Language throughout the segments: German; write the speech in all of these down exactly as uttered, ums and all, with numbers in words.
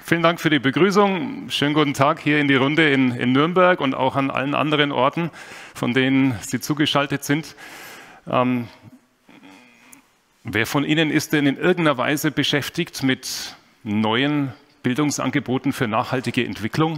Vielen Dank für die Begrüßung. Schönen guten Tag hier in die Runde in, in Nürnberg und auch an allen anderen Orten, von denen Sie zugeschaltet sind. Ähm, wer von Ihnen ist denn in irgendeiner Weise beschäftigt mit neuen Bildungsangeboten für nachhaltige Entwicklung?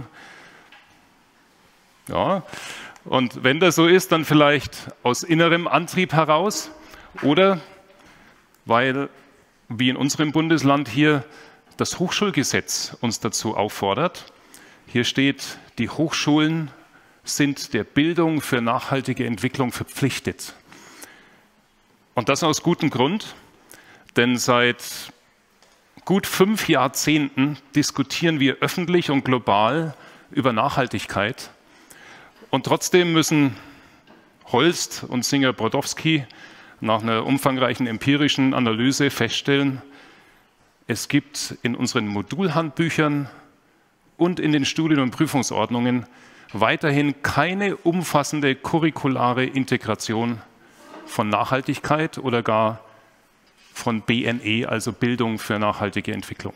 Ja, und wenn das so ist, dann vielleicht aus innerem Antrieb heraus oder weil, wie in unserem Bundesland hier, das Hochschulgesetz uns dazu auffordert. Hier steht, die Hochschulen sind der Bildung für nachhaltige Entwicklung verpflichtet. Und das aus gutem Grund, denn seit gut fünf Jahrzehnten diskutieren wir öffentlich und global über Nachhaltigkeit. Und trotzdem müssen Holst und Singer-Brodowski nach einer umfangreichen empirischen Analyse feststellen, es gibt in unseren Modulhandbüchern und in den Studien- und Prüfungsordnungen weiterhin keine umfassende curriculare Integration von Nachhaltigkeit oder gar von B N E, also Bildung für nachhaltige Entwicklung.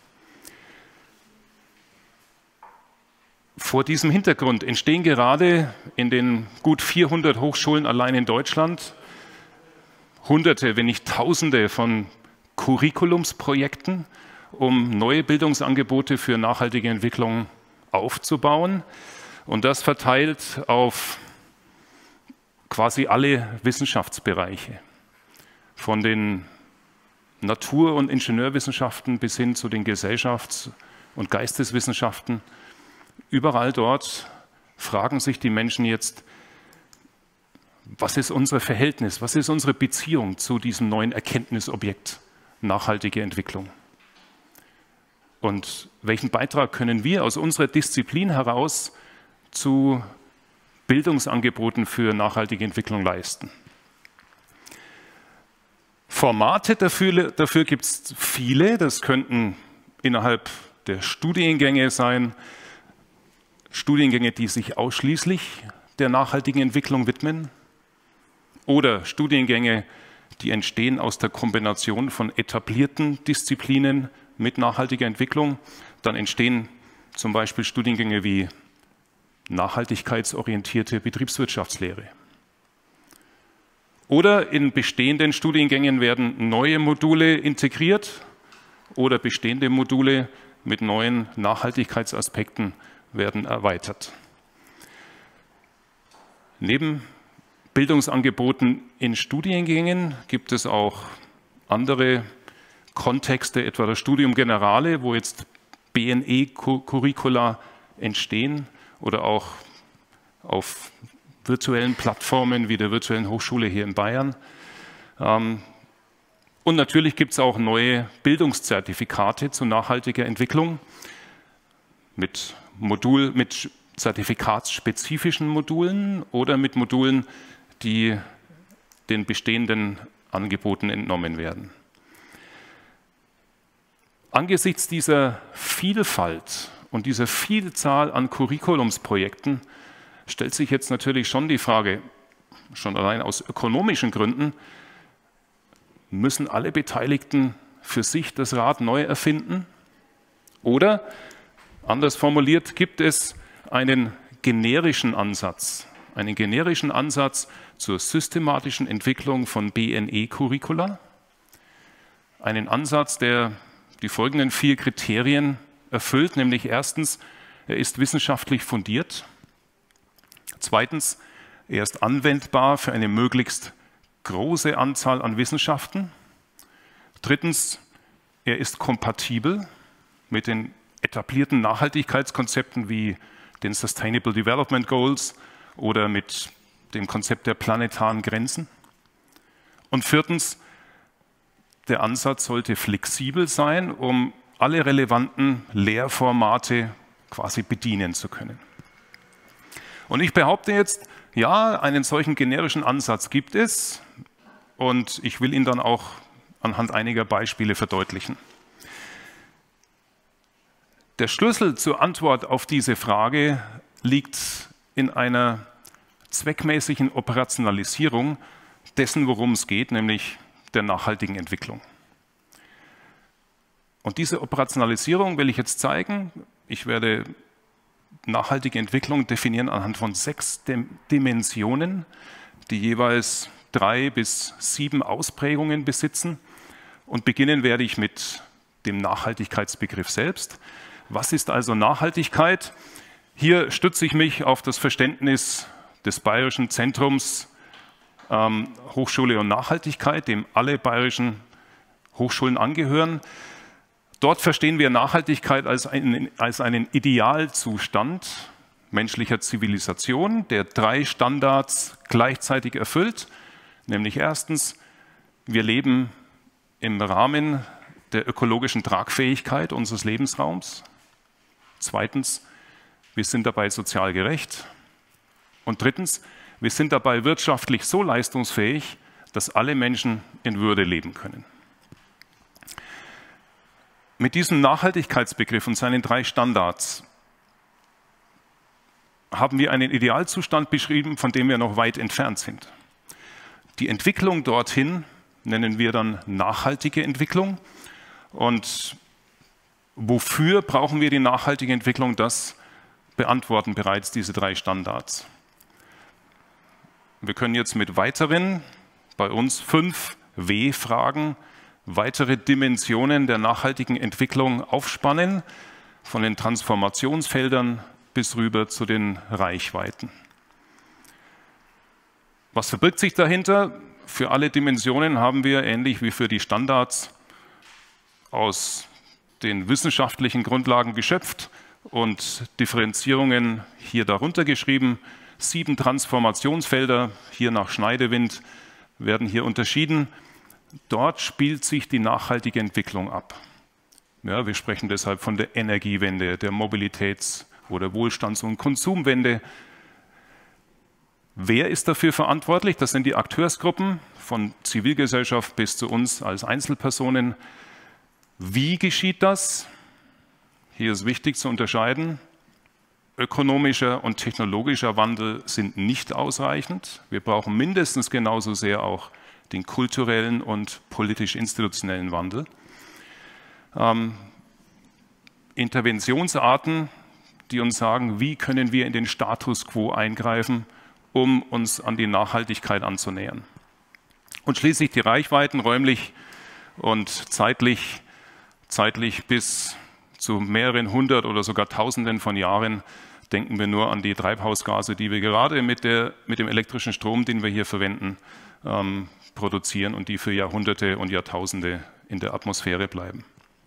Vor diesem Hintergrund entstehen gerade in den gut vierhundert Hochschulen allein in Deutschland Hunderte, wenn nicht Tausende von Curriculumsprojekten, um neue Bildungsangebote für nachhaltige Entwicklung aufzubauen. Und das verteilt auf quasi alle Wissenschaftsbereiche, von den Natur- und Ingenieurwissenschaften bis hin zu den Gesellschafts- und Geisteswissenschaften. Überall dort fragen sich die Menschen jetzt, was ist unser Verhältnis, was ist unsere Beziehung zu diesem neuen Erkenntnisobjekt nachhaltige Entwicklung? Und welchen Beitrag können wir aus unserer Disziplin heraus zu Bildungsangeboten für nachhaltige Entwicklung leisten? Formate dafür, dafür gibt es viele, das könnten innerhalb der Studiengänge sein, Studiengänge, die sich ausschließlich der nachhaltigen Entwicklung widmen, oder Studiengänge, die entstehen aus der Kombination von etablierten Disziplinen mit nachhaltiger Entwicklung. Dann entstehen zum Beispiel Studiengänge wie nachhaltigkeitsorientierte Betriebswirtschaftslehre. Oder in bestehenden Studiengängen werden neue Module integriert oder bestehende Module mit neuen Nachhaltigkeitsaspekten werden erweitert. Neben Bildungsangeboten in Studiengängen gibt es auch andere Kontexte, etwa das Studium Generale, wo jetzt B N E-Curricula entstehen oder auch auf virtuellen Plattformen wie der Virtuellen Hochschule hier in Bayern. Und natürlich gibt es auch neue Bildungszertifikate zu nachhaltiger Entwicklung mit Modul, mit zertifikatsspezifischen Modulen oder mit Modulen, die den bestehenden Angeboten entnommen werden. Angesichts dieser Vielfalt und dieser Vielzahl an Curriculumsprojekten stellt sich jetzt natürlich schon die Frage, schon allein aus ökonomischen Gründen, müssen alle Beteiligten für sich das Rad neu erfinden? Oder, anders formuliert, gibt es einen generischen Ansatz, einen generischen Ansatz zur systematischen Entwicklung von B N E-Curricula, einen Ansatz, der die folgenden vier Kriterien erfüllt, nämlich erstens, er ist wissenschaftlich fundiert, zweitens, er ist anwendbar für eine möglichst große Anzahl an Wissenschaften, drittens, er ist kompatibel mit den etablierten Nachhaltigkeitskonzepten wie den Sustainable Development Goals oder mit dem Konzept der planetaren Grenzen. Und viertens, der Ansatz sollte flexibel sein, um alle relevanten Lehrformate quasi bedienen zu können. Und ich behaupte jetzt, ja, einen solchen generischen Ansatz gibt es und ich will ihn dann auch anhand einiger Beispiele verdeutlichen. Der Schlüssel zur Antwort auf diese Frage liegt in einer zweckmäßigen Operationalisierung dessen, worum es geht, nämlich der nachhaltigen Entwicklung. Und diese Operationalisierung will ich jetzt zeigen. Ich werde nachhaltige Entwicklung definieren anhand von sechs Dimensionen, die jeweils drei bis sieben Ausprägungen besitzen. Und beginnen werde ich mit dem Nachhaltigkeitsbegriff selbst. Was ist also Nachhaltigkeit? Hier stütze ich mich auf das Verständnis des Bayerischen Zentrums ähm, Hochschule und Nachhaltigkeit, dem alle bayerischen Hochschulen angehören. Dort verstehen wir Nachhaltigkeit als einen, als einen Idealzustand menschlicher Zivilisation, der drei Standards gleichzeitig erfüllt. Nämlich erstens, wir leben im Rahmen der ökologischen Tragfähigkeit unseres Lebensraums. Zweitens, wir sind dabei sozial gerecht. Und drittens, wir sind dabei wirtschaftlich so leistungsfähig, dass alle Menschen in Würde leben können. Mit diesem Nachhaltigkeitsbegriff und seinen drei Standards haben wir einen Idealzustand beschrieben, von dem wir noch weit entfernt sind. Die Entwicklung dorthin nennen wir dann nachhaltige Entwicklung. Und wofür brauchen wir die nachhaltige Entwicklung? Das beantworten bereits diese drei Standards. Wir können jetzt mit weiteren, bei uns fünf W-Fragen, weitere Dimensionen der nachhaltigen Entwicklung aufspannen, von den Transformationsfeldern bis rüber zu den Reichweiten. Was verbirgt sich dahinter? Für alle Dimensionen haben wir, ähnlich wie für die Standards, aus den wissenschaftlichen Grundlagen geschöpft und Differenzierungen hier darunter geschrieben. Sieben Transformationsfelder, hier nach Schneidewind, werden hier unterschieden. Dort spielt sich die nachhaltige Entwicklung ab. Ja, wir sprechen deshalb von der Energiewende, der Mobilitäts- oder Wohlstands- und Konsumwende. Wer ist dafür verantwortlich? Das sind die Akteursgruppen, von Zivilgesellschaft bis zu uns als Einzelpersonen. Wie geschieht das? Hier ist wichtig zu unterscheiden. Ökonomischer und technologischer Wandel sind nicht ausreichend. Wir brauchen mindestens genauso sehr auch den kulturellen und politisch-institutionellen Wandel. Ähm, Interventionsarten, die uns sagen, wie können wir in den Status quo eingreifen, um uns an die Nachhaltigkeit anzunähern. Und schließlich die Reichweiten räumlich und zeitlich, zeitlich bis zu mehreren hundert oder sogar Tausenden von Jahren. Denken wir nur an die Treibhausgase, die wir gerade mit, der, mit dem elektrischen Strom, den wir hier verwenden, ähm, produzieren und die für Jahrhunderte und Jahrtausende in der Atmosphäre bleiben.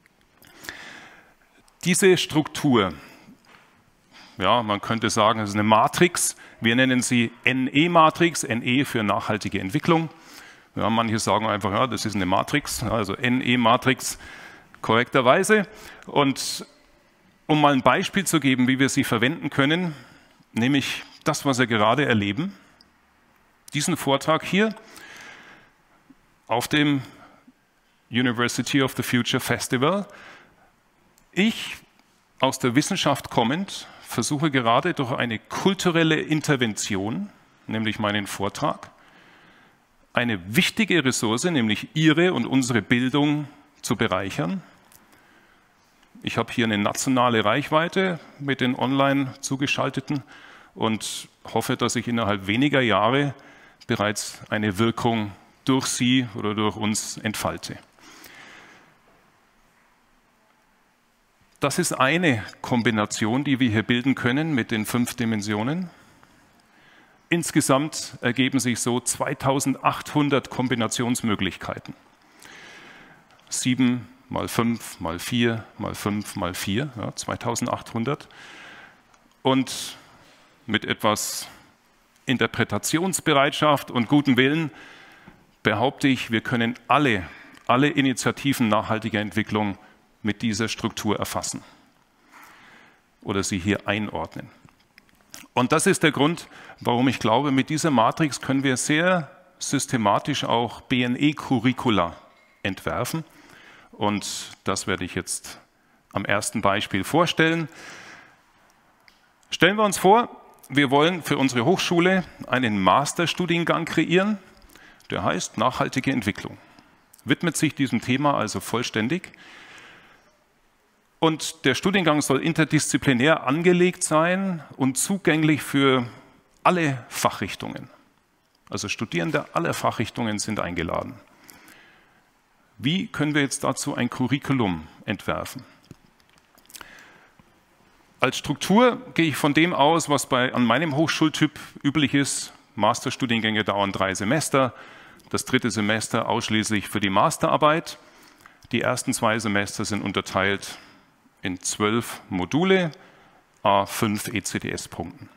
Diese Struktur, ja, man könnte sagen, es ist eine Matrix. Wir nennen sie N E-Matrix, N E für nachhaltige Entwicklung. Ja, manche sagen einfach, ja, das ist eine Matrix, also N E-Matrix korrekterweise. Und um mal ein Beispiel zu geben, wie wir sie verwenden können, nämlich das, was wir gerade erleben, diesen Vortrag hier auf dem University of the Future Festival. Ich, aus der Wissenschaft kommend, versuche gerade durch eine kulturelle Intervention, nämlich meinen Vortrag, eine wichtige Ressource, nämlich Ihre und unsere Bildung, zu bereichern. Ich habe hier eine nationale Reichweite mit den online zugeschalteten und hoffe, dass ich innerhalb weniger Jahre bereits eine Wirkung durch Sie oder durch uns entfalte. Das ist eine Kombination, die wir hier bilden können mit den fünf Dimensionen. Insgesamt ergeben sich so zweitausendachthundert Kombinationsmöglichkeiten. sieben mal fünf mal vier mal fünf mal vier, ja, zweitausendachthundert. Und mit etwas Interpretationsbereitschaft und gutem Willen behaupte ich, wir können alle, alle Initiativen nachhaltiger Entwicklung mit dieser Struktur erfassen oder sie hier einordnen. Und das ist der Grund, warum ich glaube, mit dieser Matrix können wir sehr systematisch auch B N E-Curricula entwerfen. Und das werde ich jetzt am ersten Beispiel vorstellen. Stellen wir uns vor, wir wollen für unsere Hochschule einen Masterstudiengang kreieren, der heißt nachhaltige Entwicklung. Widmet sich diesem Thema also vollständig. Und der Studiengang soll interdisziplinär angelegt sein und zugänglich für alle Fachrichtungen. Also Studierende aller Fachrichtungen sind eingeladen. Wie können wir jetzt dazu ein Curriculum entwerfen? Als Struktur gehe ich von dem aus, was bei, an meinem Hochschultyp üblich ist. Masterstudiengänge dauern drei Semester, das dritte Semester ausschließlich für die Masterarbeit. Die ersten zwei Semester sind unterteilt in zwölf Module, à fünf E C T S-Punkten.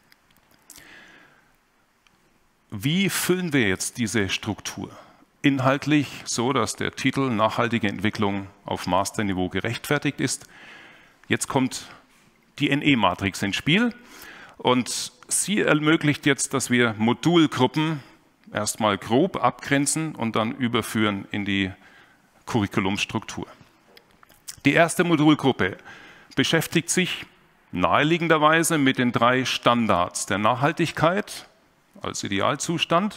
Wie füllen wir jetzt diese Struktur? Inhaltlich so, dass der Titel Nachhaltige Entwicklung auf Masterniveau gerechtfertigt ist. Jetzt kommt die N E-Matrix ins Spiel und sie ermöglicht jetzt, dass wir Modulgruppen erstmal grob abgrenzen und dann überführen in die Curriculumstruktur. Die erste Modulgruppe beschäftigt sich naheliegenderweise mit den drei Standards der Nachhaltigkeit als Idealzustand.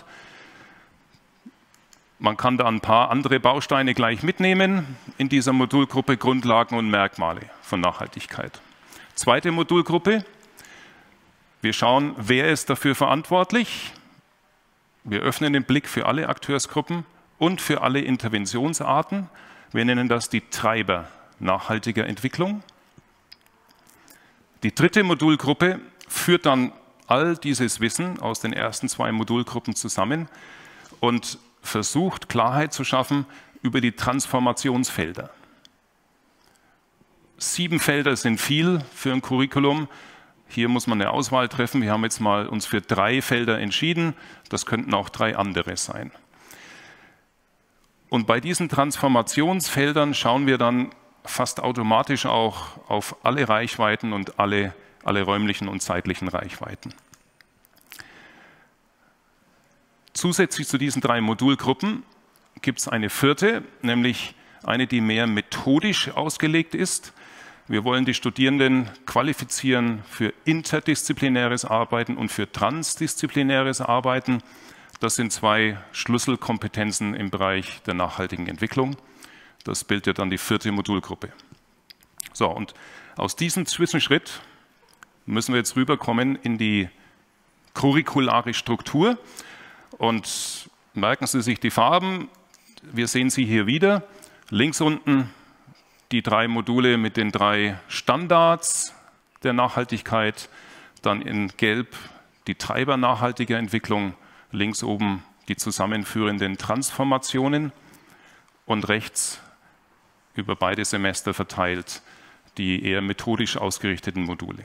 Man kann da ein paar andere Bausteine gleich mitnehmen in dieser Modulgruppe Grundlagen und Merkmale von Nachhaltigkeit. Zweite Modulgruppe, wir schauen, wer ist dafür verantwortlich. Wir öffnen den Blick für alle Akteursgruppen und für alle Interventionsarten. Wir nennen das die Treiber nachhaltiger Entwicklung. Die dritte Modulgruppe führt dann all dieses Wissen aus den ersten zwei Modulgruppen zusammen und versucht, Klarheit zu schaffen über die Transformationsfelder. Sieben Felder sind viel für ein Curriculum. Hier muss man eine Auswahl treffen. Wir haben jetzt mal uns für drei Felder entschieden. Das könnten auch drei andere sein. Und bei diesen Transformationsfeldern schauen wir dann fast automatisch auch auf alle Reichweiten und alle, alle räumlichen und zeitlichen Reichweiten. Zusätzlich zu diesen drei Modulgruppen gibt es eine vierte, nämlich eine, die mehr methodisch ausgelegt ist. Wir wollen die Studierenden qualifizieren für interdisziplinäres Arbeiten und für transdisziplinäres Arbeiten. Das sind zwei Schlüsselkompetenzen im Bereich der nachhaltigen Entwicklung. Das bildet dann die vierte Modulgruppe. So, und aus diesem Zwischenschritt müssen wir jetzt rüberkommen in die curriculare Struktur. Und merken Sie sich die Farben. Wir sehen sie hier wieder. Links unten die drei Module mit den drei Standards der Nachhaltigkeit. Dann in Gelb die Treiber nachhaltiger Entwicklung. Links oben die zusammenführenden Transformationen. Und rechts über beide Semester verteilt die eher methodisch ausgerichteten Module.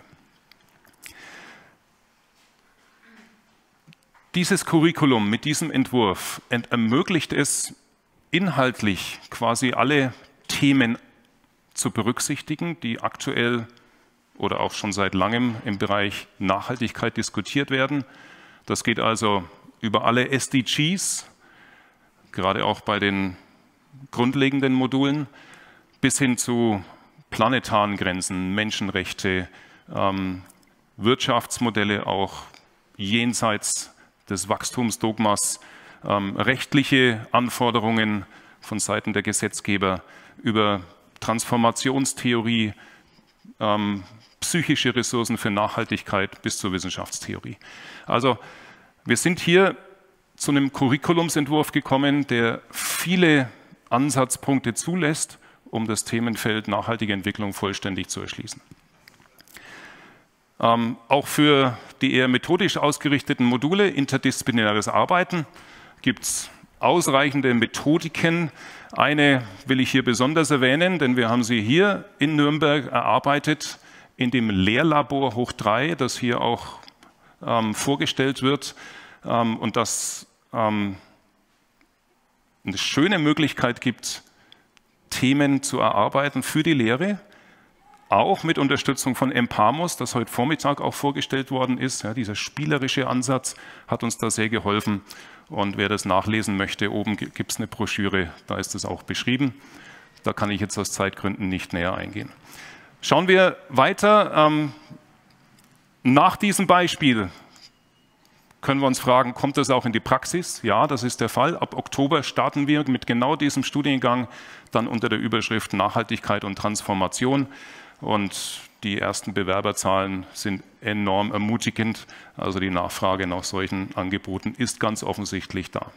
Dieses Curriculum mit diesem Entwurf ermöglicht es, inhaltlich quasi alle Themen zu berücksichtigen, die aktuell oder auch schon seit langem im Bereich Nachhaltigkeit diskutiert werden. Das geht also über alle S D Gs, gerade auch bei den grundlegenden Modulen, bis hin zu planetaren Grenzen, Menschenrechte, ähm, Wirtschaftsmodelle auch jenseits des Wachstumsdogmas, ähm, rechtliche Anforderungen von Seiten der Gesetzgeber über Transformationstheorie, ähm, psychische Ressourcen für Nachhaltigkeit bis zur Wissenschaftstheorie. Also wir sind hier zu einem Curriculumsentwurf gekommen, der viele Ansatzpunkte zulässt, um das Themenfeld nachhaltige Entwicklung vollständig zu erschließen. Ähm, auch für die eher methodisch ausgerichteten Module, interdisziplinäres Arbeiten, gibt es ausreichende Methodiken. Eine will ich hier besonders erwähnen, denn wir haben sie hier in Nürnberg erarbeitet, in dem Lehrlabor hoch drei, das hier auch ähm, vorgestellt wird ähm, und das ähm, eine schöne Möglichkeit gibt, Themen zu erarbeiten für die Lehre, auch mit Unterstützung von Empamos, das heute Vormittag auch vorgestellt worden ist. Ja, dieser spielerische Ansatz hat uns da sehr geholfen. Und wer das nachlesen möchte, oben gibt es eine Broschüre, da ist es auch beschrieben. Da kann ich jetzt aus Zeitgründen nicht näher eingehen. Schauen wir weiter. Ähm, nach diesem Beispiel können wir uns fragen, kommt das auch in die Praxis? Ja, das ist der Fall. Ab Oktober starten wir mit genau diesem Studiengang, dann unter der Überschrift Nachhaltigkeit und Transformation. Und die ersten Bewerberzahlen sind enorm ermutigend. Also die Nachfrage nach solchen Angeboten ist ganz offensichtlich da.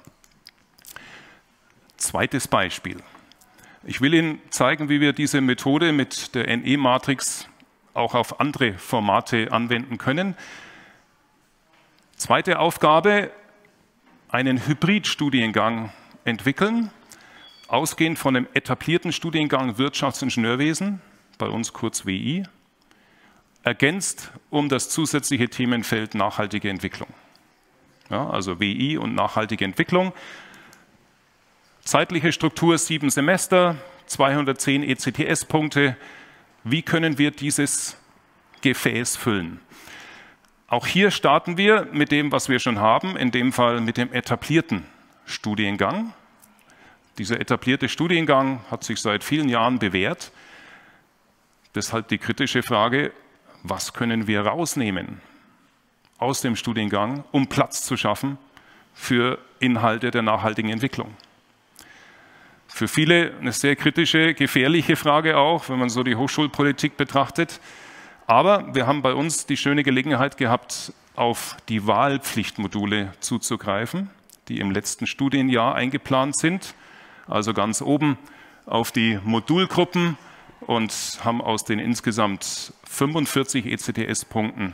Zweites Beispiel. Ich will Ihnen zeigen, wie wir diese Methode mit der N E-Matrix auch auf andere Formate anwenden können. Zweite Aufgabe, einen Hybridstudiengang entwickeln, ausgehend von einem etablierten Studiengang Wirtschaftsingenieurwesen, bei uns kurz W I, ergänzt um das zusätzliche Themenfeld nachhaltige Entwicklung. Ja, also W I und nachhaltige Entwicklung. Zeitliche Struktur sieben Semester, zweihundertzehn E C T S-Punkte. Wie können wir dieses Gefäß füllen? Auch hier starten wir mit dem, was wir schon haben, in dem Fall mit dem etablierten Studiengang. Dieser etablierte Studiengang hat sich seit vielen Jahren bewährt. Deshalb die kritische Frage, was können wir rausnehmen aus dem Studiengang, um Platz zu schaffen für Inhalte der nachhaltigen Entwicklung? Für viele eine sehr kritische, gefährliche Frage auch, wenn man so die Hochschulpolitik betrachtet. Aber wir haben bei uns die schöne Gelegenheit gehabt, auf die Wahlpflichtmodule zuzugreifen, die im letzten Studienjahr eingeplant sind. Also ganz oben auf die Modulgruppen und haben aus den insgesamt fünfundvierzig E C T S-Punkten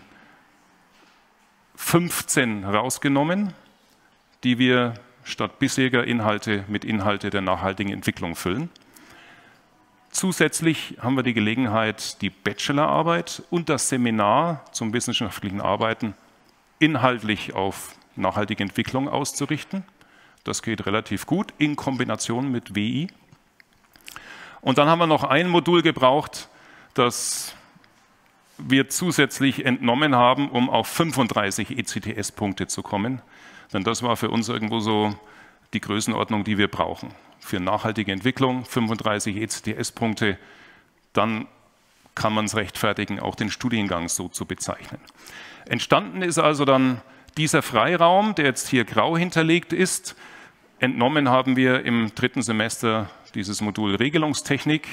fünfzehn rausgenommen, die wir statt bisheriger Inhalte mit Inhalte der nachhaltigen Entwicklung füllen. Zusätzlich haben wir die Gelegenheit, die Bachelorarbeit und das Seminar zum wissenschaftlichen Arbeiten inhaltlich auf nachhaltige Entwicklung auszurichten. Das geht relativ gut in Kombination mit W I. Und dann haben wir noch ein Modul gebraucht, das wir zusätzlich entnommen haben, um auf fünfunddreißig E C T S-Punkte zu kommen. Denn das war für uns irgendwo so die Größenordnung, die wir brauchen. Für nachhaltige Entwicklung, fünfunddreißig E C T S-Punkte, dann kann man es rechtfertigen, auch den Studiengang so zu bezeichnen. Entstanden ist also dann dieser Freiraum, der jetzt hier grau hinterlegt ist. Entnommen haben wir im dritten Semester dieses Modul Regelungstechnik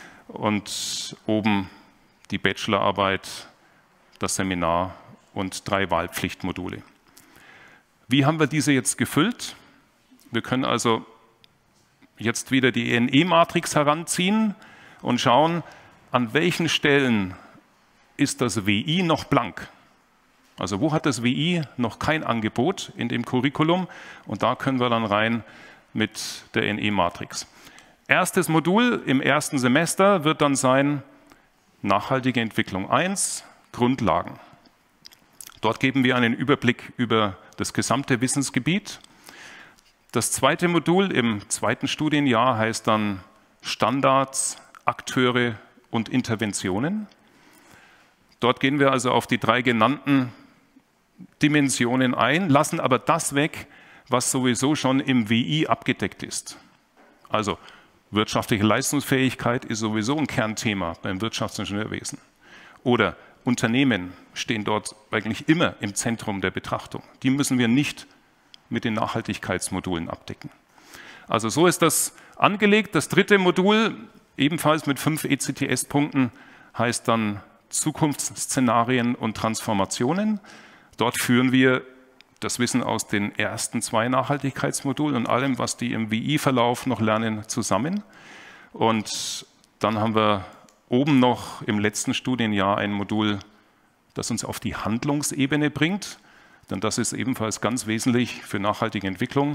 und oben die Bachelorarbeit, das Seminar und drei Wahlpflichtmodule. Wie haben wir diese jetzt gefüllt? Wir können also jetzt wieder die N E-Matrix heranziehen und schauen, an welchen Stellen ist das W I noch blank. Also wo hat das W I noch kein Angebot in dem Curriculum? Und da können wir dann rein mit der N E-Matrix. Erstes Modul im ersten Semester wird dann sein Nachhaltige Entwicklung eins, Grundlagen. Dort geben wir einen Überblick über das gesamte Wissensgebiet. Das zweite Modul im zweiten Studienjahr heißt dann Standards, Akteure und Interventionen. Dort gehen wir also auf die drei genannten Dimensionen ein, lassen aber das weg, was sowieso schon im W I abgedeckt ist. Also wirtschaftliche Leistungsfähigkeit ist sowieso ein Kernthema beim Wirtschaftsingenieurwesen. Oder Unternehmen stehen dort eigentlich immer im Zentrum der Betrachtung. Die müssen wir nicht mit den Nachhaltigkeitsmodulen abdecken. Also so ist das angelegt. Das dritte Modul, ebenfalls mit fünf E C T S-Punkten, heißt dann Zukunftsszenarien und Transformationen. Dort führen wir das Wissen aus den ersten zwei Nachhaltigkeitsmodulen und allem, was die im W I-Verlauf noch lernen, zusammen. Und dann haben wir oben noch im letzten Studienjahr ein Modul, das uns auf die Handlungsebene bringt. Denn das ist ebenfalls ganz wesentlich für nachhaltige Entwicklung,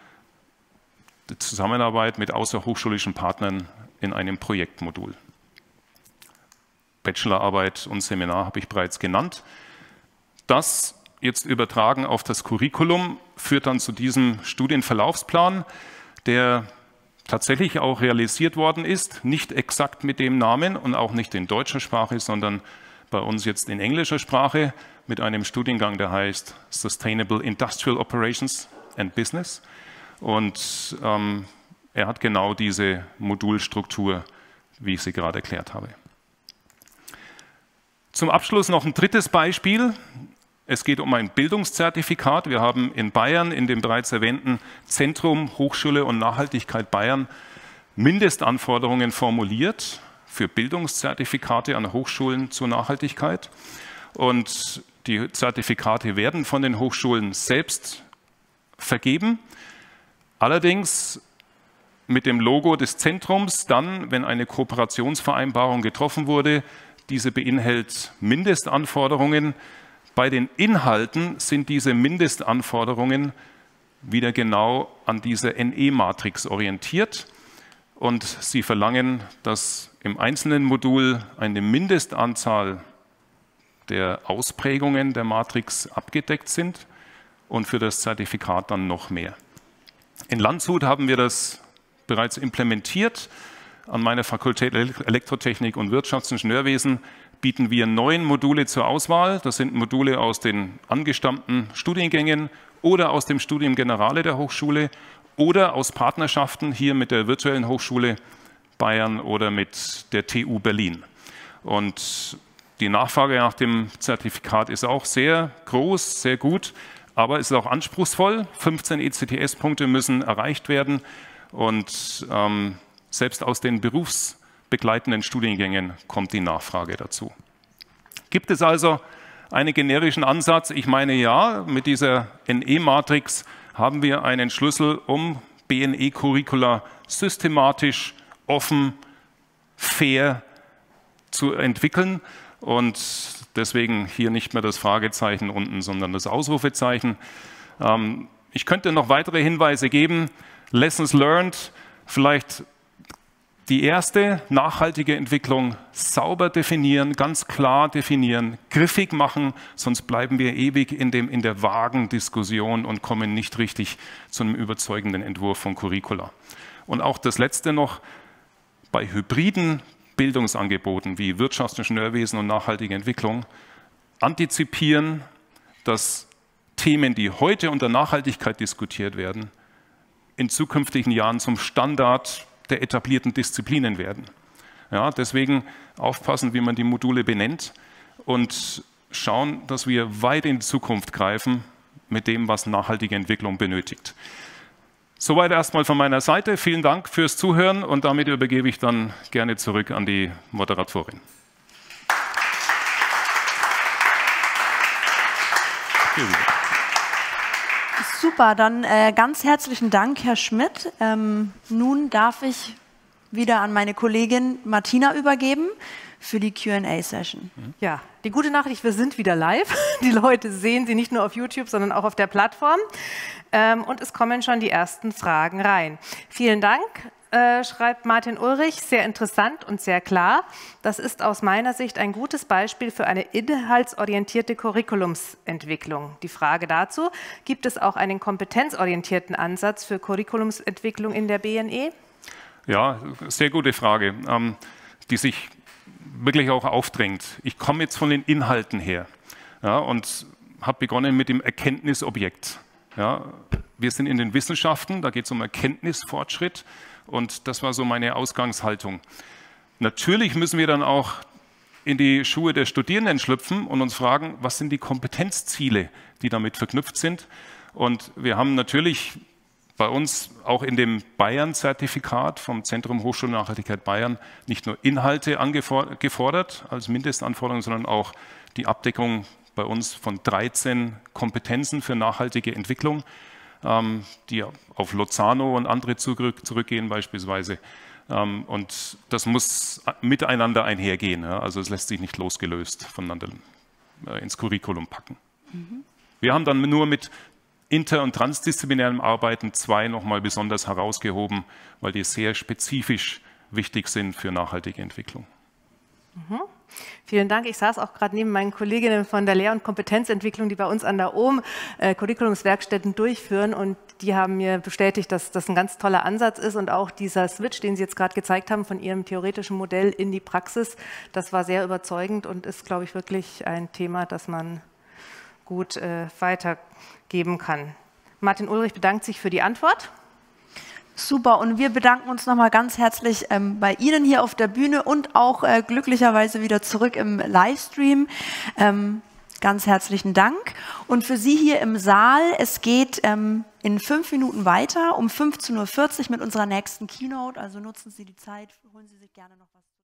die Zusammenarbeit mit außerhochschulischen Partnern in einem Projektmodul. Bachelorarbeit und Seminar habe ich bereits genannt. Das jetzt übertragen auf das Curriculum führt dann zu diesem Studienverlaufsplan, der tatsächlich auch realisiert worden ist, nicht exakt mit dem Namen und auch nicht in deutscher Sprache, sondern bei uns jetzt in englischer Sprache mit einem Studiengang, der heißt Sustainable Industrial Operations and Business. Und ähm, er hat genau diese Modulstruktur, wie ich sie gerade erklärt habe. Zum Abschluss noch ein drittes Beispiel. Es geht um ein Bildungszertifikat. Wir haben in Bayern, in dem bereits erwähnten Zentrum Hochschule und Nachhaltigkeit Bayern, Mindestanforderungen formuliert für Bildungszertifikate an Hochschulen zur Nachhaltigkeit. Und die Zertifikate werden von den Hochschulen selbst vergeben. Allerdings mit dem Logo des Zentrums dann, wenn eine Kooperationsvereinbarung getroffen wurde. Diese beinhaltet Mindestanforderungen. Bei den Inhalten sind diese Mindestanforderungen wieder genau an dieser N E-Matrix orientiert. Und sie verlangen, dass im einzelnen Modul eine Mindestanzahl der Ausprägungen der Matrix abgedeckt sind und für das Zertifikat dann noch mehr. In Landshut haben wir das bereits implementiert. An meiner Fakultät Elektrotechnik und Wirtschaftsingenieurwesen bieten wir neun Module zur Auswahl. Das sind Module aus den angestammten Studiengängen oder aus dem Studium Generale der Hochschule oder aus Partnerschaften hier mit der Virtuellen Hochschule Bayern oder mit der T U Berlin. Und die Nachfrage nach dem Zertifikat ist auch sehr groß, sehr gut, aber es ist auch anspruchsvoll. fünfzehn E C T S-Punkte müssen erreicht werden und ähm, selbst aus den berufsbegleitenden Studiengängen kommt die Nachfrage dazu. Gibt es also einen generischen Ansatz? Ich meine ja, mit dieser N E-Matrix haben wir einen Schlüssel, um B N E-Curricula systematisch, offen, fair zu entwickeln. Und deswegen hier nicht mehr das Fragezeichen unten, sondern das Ausrufezeichen. Ähm, ich könnte noch weitere Hinweise geben. Lessons learned, vielleicht die erste nachhaltige Entwicklung sauber definieren, ganz klar definieren, griffig machen, sonst bleiben wir ewig in, dem, in der vagen Diskussion und kommen nicht richtig zu einem überzeugenden Entwurf von Curricula. Und auch das Letzte noch, bei hybriden Bildungsangeboten wie Wirtschaftsingenieurwesen und nachhaltige Entwicklung antizipieren, dass Themen, die heute unter Nachhaltigkeit diskutiert werden, in zukünftigen Jahren zum Standard der etablierten Disziplinen werden. Ja, deswegen aufpassen, wie man die Module benennt und schauen, dass wir weit in die Zukunft greifen mit dem, was nachhaltige Entwicklung benötigt. Soweit erstmal von meiner Seite. Vielen Dank fürs Zuhören und damit übergebe ich dann gerne zurück an die Moderatorin. Super, dann äh, ganz herzlichen Dank, Herr Schmidt. Ähm, nun darf ich wieder an meine Kollegin Martina übergeben für die Q and A-Session. Ja, die gute Nachricht, wir sind wieder live. Die Leute sehen sie nicht nur auf YouTube, sondern auch auf der Plattform. Ähm, und es kommen schon die ersten Fragen rein. Vielen Dank, äh, schreibt Martin Ulrich, sehr interessant und sehr klar. Das ist aus meiner Sicht ein gutes Beispiel für eine inhaltsorientierte Curriculumsentwicklung. Die Frage dazu, gibt es auch einen kompetenzorientierten Ansatz für Curriculumsentwicklung in der B N E? Ja, sehr gute Frage, ähm, die sich wirklich auch aufdrängt. Ich komme jetzt von den Inhalten her, ja, und habe begonnen mit dem Erkenntnisobjekt. Ja, wir sind in den Wissenschaften, da geht es um Erkenntnisfortschritt und das war so meine Ausgangshaltung. Natürlich müssen wir dann auch in die Schuhe der Studierenden schlüpfen und uns fragen, was sind die Kompetenzziele, die damit verknüpft sind. Und wir haben natürlich bei uns auch in dem Bayern-Zertifikat vom Zentrum Hochschule Nachhaltigkeit Bayern nicht nur Inhalte gefordert als Mindestanforderung, sondern auch die Abdeckung bei uns von dreizehn Kompetenzen für nachhaltige Entwicklung, ähm, die auf Lozano und andere zurück, zurückgehen beispielsweise. Ähm, und das muss miteinander einhergehen. Ja? Also es lässt sich nicht losgelöst voneinander äh, ins Curriculum packen. Mhm. Wir haben dann nur mit inter- und transdisziplinärem Arbeiten zwei nochmal besonders herausgehoben, weil die sehr spezifisch wichtig sind für nachhaltige Entwicklung. Mhm. Vielen Dank. Ich saß auch gerade neben meinen Kolleginnen von der Lehr- und Kompetenzentwicklung, die bei uns an der O M äh, Curriculumswerkstätten durchführen, und die haben mir bestätigt, dass das ein ganz toller Ansatz ist und auch dieser Switch, den Sie jetzt gerade gezeigt haben, von Ihrem theoretischen Modell in die Praxis, das war sehr überzeugend und ist, glaube ich, wirklich ein Thema, das man gut äh, weitergeben kann. Martin Ulrich bedankt sich für die Antwort. Super, und wir bedanken uns nochmal ganz herzlich ähm, bei Ihnen hier auf der Bühne und auch äh, glücklicherweise wieder zurück im Livestream. Ähm, Ganz herzlichen Dank. Und für Sie hier im Saal, es geht ähm, in fünf Minuten weiter, um fünfzehn Uhr vierzig mit unserer nächsten Keynote. Also nutzen Sie die Zeit, holen Sie sich gerne noch was.